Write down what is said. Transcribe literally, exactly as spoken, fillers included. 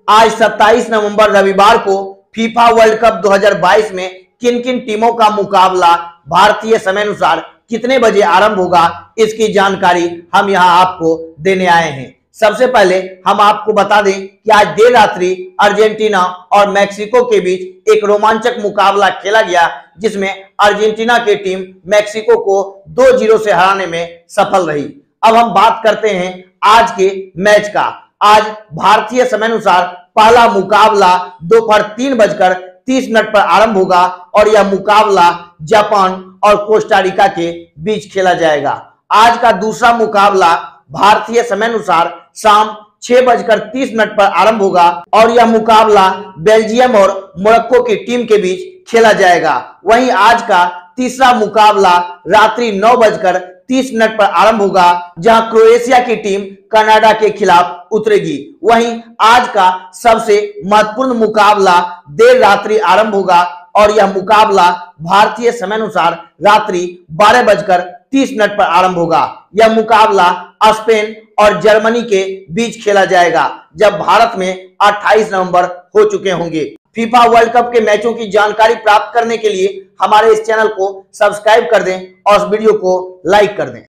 आज सत्ताईस नवंबर रविवार को फीफा वर्ल्ड कप दो हज़ार बाईस में किन किन टीमों का मुकाबला भारतीय समय अनुसार कितने बजे आरंभ होगा, इसकी जानकारी हम यहां आपको देने आए हैं। सबसे पहले हम आपको बता दें कि आज देर रात्रि अर्जेंटीना और मैक्सिको के बीच एक रोमांचक मुकाबला खेला गया, जिसमें अर्जेंटीना की टीम मैक्सिको को दो शून्य से हराने में सफल रही। अब हम बात करते हैं आज के मैच का। आज भारतीय समय अनुसार पहला मुकाबला दोपहर तीन बजकर तीस मिनट पर आरंभ होगा और यह मुकाबला जापान और कोस्टारिका के बीच खेला जाएगा। आज का दूसरा मुकाबला भारतीय समय अनुसार शाम छह बजकर तीस मिनट पर आरंभ होगा और यह मुकाबला बेल्जियम और मोरक्को की टीम के बीच खेला जाएगा। वहीं आज का तीसरा मुकाबला रात्रि नौ बजकर तीस मिनट पर आरंभ होगा, जहां क्रोएशिया की टीम कनाडा के खिलाफ उतरेगी। वहीं आज का सबसे महत्वपूर्ण मुकाबला देर रात्रि आरंभ होगा और यह मुकाबला भारतीय समय अनुसार रात्रि बारह बजकर तीस मिनट पर आरंभ होगा। यह मुकाबला स्पेन और जर्मनी के बीच खेला जाएगा, जब भारत में अट्ठाईस नवंबर हो चुके होंगे। फीफा वर्ल्ड कप के मैचों की जानकारी प्राप्त करने के लिए हमारे इस चैनल को सब्सक्राइब कर दें और इस वीडियो को लाइक कर दें।